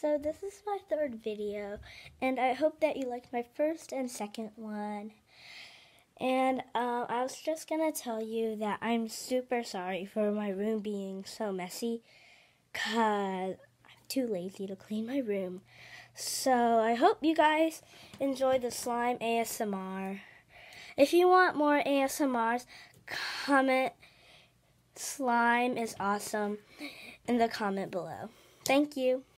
So this is my third video, and I hope that you liked my first and second one. And I was just gonna tell you that I'm super sorry for my room being so messy, cause I'm too lazy to clean my room. So I hope you guys enjoy the slime ASMR. If you want more ASMRs, comment slime is awesome in the comment below. Thank you.